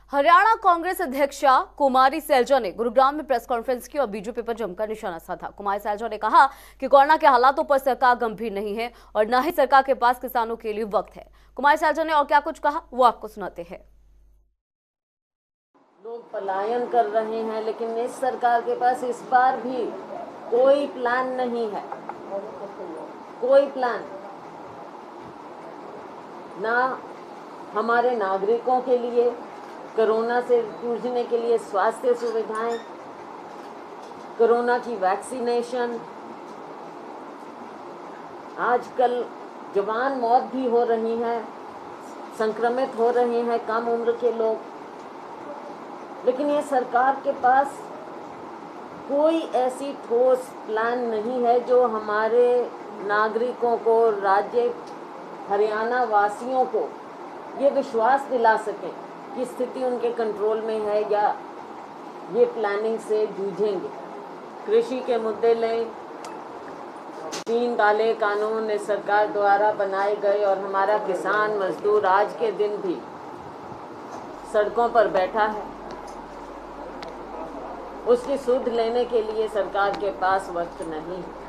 हरियाणा कांग्रेस अध्यक्षा कुमारी सैलजा ने गुरुग्राम में प्रेस कॉन्फ्रेंस की और बीजेपी पर जमकर निशाना साधा। कुमारी सैलजा ने कहा कि कोरोना के हालातों पर सरकार गंभीर नहीं है और न ही सरकार के पास किसानों के लिए वक्त है। कुमारी सैलजा ने और क्या कुछ कहा वो आपको सुनाते हैं। लोग पलायन कर रहे हैं, लेकिन इस सरकार के पास इस बार भी कोई प्लान नहीं है। कोई प्लान ना हमारे नागरिकों के लिए, कोरोना से जूझने के लिए स्वास्थ्य सुविधाएं, कोरोना की वैक्सीनेशन। आजकल जवान मौत भी हो रही हैं, संक्रमित हो रहे हैं कम उम्र के लोग, लेकिन ये सरकार के पास कोई ऐसी ठोस प्लान नहीं है जो हमारे नागरिकों को, राज्य हरियाणा वासियों को ये विश्वास दिला सकें कि स्थिति उनके कंट्रोल में है या ये प्लानिंग से जूझेंगे। कृषि के मुद्दे लें, 3 काले कानून इस सरकार द्वारा बनाए गए और हमारा किसान मजदूर आज के दिन भी सड़कों पर बैठा है। उसकी सुध लेने के लिए सरकार के पास वक्त नहीं है।